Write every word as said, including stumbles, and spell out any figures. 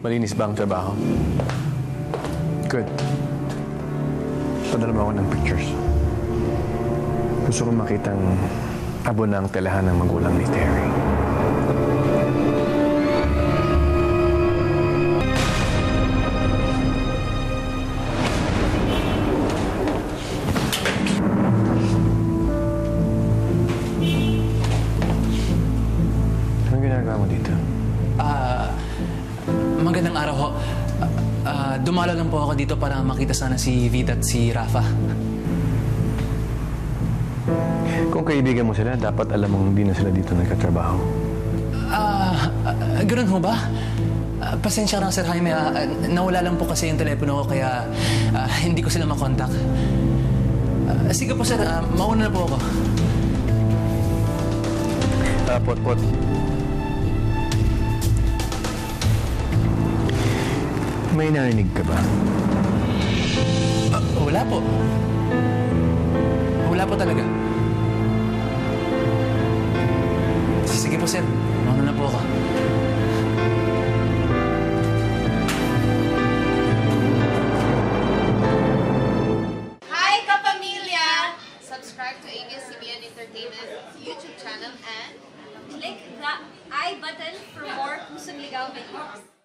Malinis ba ang trabaho? Good. Padala mo ako ng pictures. Gusto ko makitang abo na ang telahan ng magulang ni Terry. Anong ginagawa mo dito? Ah, magandang araw ho. Ah, dumalo lang po ako dito para makita sana si Vida at si Rafa. Kung kaibigan mo sila, dapat alam mong hindi na sila dito nagkatrabaho. Ah, uh, ganoon ho ba? Ah, pasensya na, Sir Jaime. Ah, nawala lang po kasi yung telepono ko kaya ah, hindi ko sila makontak. Ah, sige po, Sir. Ah, mauna na po ako. Ah, Pot-Pot. May narinig ka ba? Ah, wala po. Wala po talaga. Sige po, Sir. Mauna na po ako. Hi, kapamilya! Subscribe to A B S C B N Entertainment YouTube channel and click the I button for more Pusong Ligaw videos.